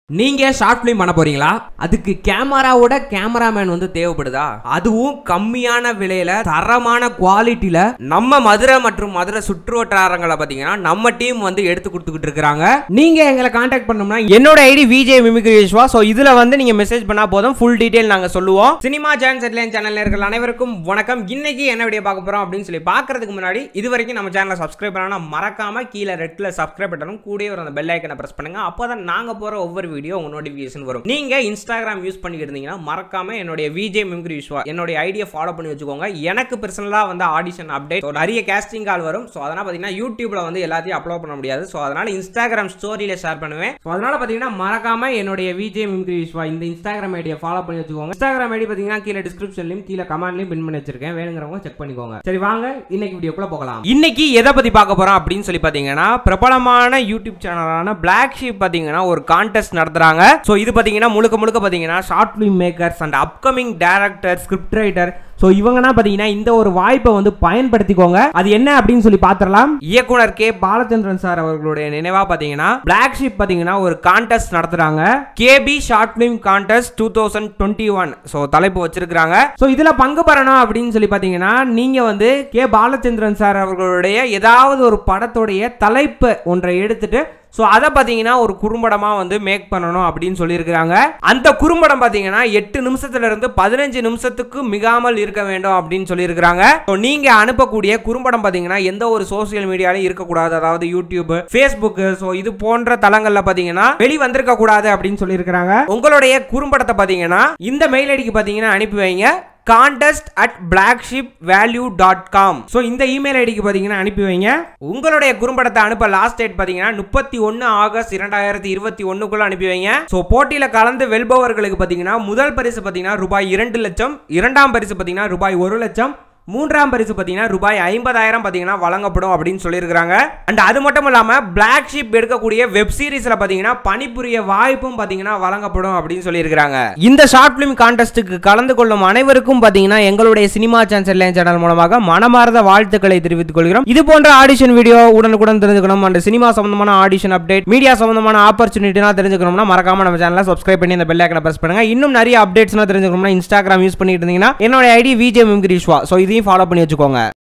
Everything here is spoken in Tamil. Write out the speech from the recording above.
நீங்க ஷார்ட் ஃபிலிம் பண்ண போறீங்களா? அதுக்கு கேமராவோட கேமராமேன் வந்து தேவைப்படுதா? அதுவும் கம்மியான விலையில தரமான குவாலிட்டியில நம்ம மதுரை மற்றும் மதுரை சுற்றுவட்டாரங்களை பாத்தீங்கன்னா நம்ம டீம் வந்து எடுத்து கொடுத்துக்கிட்டு இருக்காங்க. நீங்க எங்களை கான்டாக்ட் பண்ணோம்னா என்னோட ID Vijay mimicry Viswa. So இதுல வந்து நீங்க மெசேஜ் பண்ணா போதும், ஃபுல் டீடைல் நாங்க சொல்லுவோம். சினிமா ஜான் செட்லைன் சேனல்ல இருக்கிற அனைவருக்கும் வணக்கம். இன்னைக்கு என்ன வீடியோ பார்க்க போறோம் அப்படின்னு சொல்லி பாக்குறதுக்கு முன்னாடி இது வரைக்கும் நம்ம சேனலை சப்ஸ்கிரைப் பண்ணா மறக்காம கீழே ரெட்ல சப்ஸ்கிரைப் பட்டனும் கூடவே ஒரு அந்த பெல் ஐக்கனை பிரஸ் பண்ணுங்க. அப்பதான் நாங்க போற ஒவ்வொரு வீடியோ உங்க நோட்டிபிகேஷன் வரும். நீங்க இன்ஸ்டாகிராம் யூஸ் பண்ணிட்டு இருந்தீங்கன்னா மறக்காம என்னோட விஜய் மிமிக்ரி விஸ்வா என்னோட ஐடியை ஃபாலோ பண்ணி வச்சுக்கோங்க. எனக்கு பர்சனலா வந்து ஆடிஷன் அப்டேட் நிறைய கேஸ்டிங் கால் வரும். சோ அதனால பாத்தீங்கன்னா யூடியூப்ல வந்து எல்லாத்தையும் அப்லோட் பண்ண முடியாது. சோ அதனால இன்ஸ்டாகிராம் ஸ்டோரியில ஷேர் பண்ணுவேன். சோ அதனால பாத்தீங்கன்னா மறக்காம என்னோட விஜய் மிமிக்ரி விஸ்வா இந்த இன்ஸ்டாகிராம் ஐடியை ஃபாலோ பண்ணி வச்சுக்கோங்க. இன்ஸ்டாகிராம் ஐடி பாத்தீங்கன்னா கீழே டிஸ்கிரிப்ஷன்லயும் கீழே கமெண்ட்லயும் பின் பண்ணி வச்சிருக்கேன். வேணுங்கிறவங்க செக் பண்ணிக்கோங்க. சரி வாங்க இன்னைக்கு வீடியோக்குள்ள போகலாம். இன்னைக்கு எதை பத்தி பார்க்க போறோம் அப்படின்னு சொல்லி பாத்தீங்கன்னா பிரபலமான யூடியூப் சேனலான பிளாக் ஷீப் பாத்தீங்கன்னா ஒரு கான்டெஸ்ட் நடத்துறாங்க. சோ இது பாத்தீங்கன்னா முழுக்க பாத்தீங்கன்னா short film makers and upcoming director, script writer, so இவங்கன்னா பாத்தீங்கன்னா இந்த ஒரு வாய்ப்பை வந்து பயன்படுத்திக்கோங்க. அது என்ன அப்படின்னு சொல்லி பாத்திரலாம். இயக்குனர் கே பாலச்சந்திரன் சார் அவர்களுடைய நினைவா பாத்தீங்கன்னா பிளாக் ஷீப் பாத்தீங்கன்னா ஒரு கான்டெஸ்ட் நடத்துறாங்க. KP short film contest 2021 so தலைப்பு வச்சிருக்காங்க. சோ இதுல பங்கு பெறணும் அப்படின்னு சொல்லி பாத்தீங்கன்னா நீங்க வந்து கே பாலச்சந்திரன் சார் அவர்களுடைய ஏதாவது ஒரு படத்துடைய தலைப்பு ஒன்றை எடுத்துட்டு சோ அதை பாத்தீங்கன்னா ஒரு குறும்படமா வந்து மேக் பண்ணணும் அப்படின்னு சொல்லியிருக்காங்க. அந்த குறும்படம் பாத்தீங்கன்னா 8 நிமிஷத்துல இருந்து 15 நிமிஷத்துக்கு மிகாமல் இருக்க வேண்டும் அப்படின்னு சொல்லியிருக்காங்க. நீங்க அனுப்பக்கூடிய குறும்படம் பாத்தீங்கன்னா எந்த ஒரு சோசியல் மீடியாலையும் இருக்கக்கூடாது. அதாவது யூடியூப், ஃபேஸ்புக், சோ இது போன்ற தளங்கள்ல பாத்தீங்கன்னா வெளி வந்திருக்க கூடாது அப்படின்னு சொல்லியிருக்காங்க. உங்களுடைய குறும்படத்தை பாத்தீங்கன்னா இந்த மெயில் ஐடிக்கு பாத்தீங்கன்னா அனுப்பி வைங்க. contest@blacksheepvalue.com சோ இந்த இமெயில் ஐடிக்கு பாத்தீங்கன்னா அனுப்பி வைங்க. உங்களுடைய குறும்படத்தை அனுப்ப லாஸ்ட் டேட் பாத்தீங்கன்னா 31 ஆகஸ்ட் 2021 அனுப்பி வைங்க. சோ போட்டியில கலந்து வெல்பவர்களுக்கு பாத்தீங்கன்னா முதல் பரிசு பாத்தீங்கன்னா ரூபாய் 2 லட்சம், இரண்டாம் பரிசு பாத்தீங்கன்னா ரூபாய் 1 லட்சம், மூன்றாம் பரிசு பாத்தீங்கன்னா ரூபாய் 50,000 பாத்தீங்கன்னா வழங்கப்படும் அப்படின்னு சொல்லியிருக்காங்க. அண்ட் அது மட்டும் இல்லாம பிளாக் ஷீப் எடுக்கக்கூடிய வெப் சீரிஸ்ல பாத்தீங்கன்னா பணிபுரிய வாய்ப்பும் பாத்தீங்கன்னா வழங்கப்படும் அப்படின்னு சொல்லியிருக்காங்க. இந்த ஷார்ட் பிலிம் கான்டெஸ்ட்டுக்கு கலந்து கொள்ளும் அனைவருக்கும் பாத்தீங்கன்னா எங்களுடைய சினிமா சேனல் சேனல் மூலமாக மனமார்ந்த வாழ்த்துக்களை தெரிவித்துக் கொள்கிறோம். இது போன்ற ஆடிஷன் வீடியோ உடனுக்குடன் தெரிஞ்சுக்கணும், அண்ட் சினிமா சம்பந்தமான ஆடிஷன் அப்டேட், மீடியா சம்பந்தமான ஆப்பர்ச்சுனிட்டினா தெரிஞ்சுக்கணும்னா மறக்காம நம்ம சேனலை சப்ஸ்கிரைப் பண்ணி அந்த பெல் ஐக்கனை பிரஸ் பண்ணுங்க. இன்னும் நிறைய அப்டேட்ஸ்னா தெரிஞ்சுக்கணும்னா இன்ஸ்டாகிராம் யூஸ் பண்ணிட்டு இருந்தீங்கன்னா என்னோட ID Vijay mimicry Viswa. So இதையும் ஃபாலோ பண்ணி வச்சுக்கோங்க.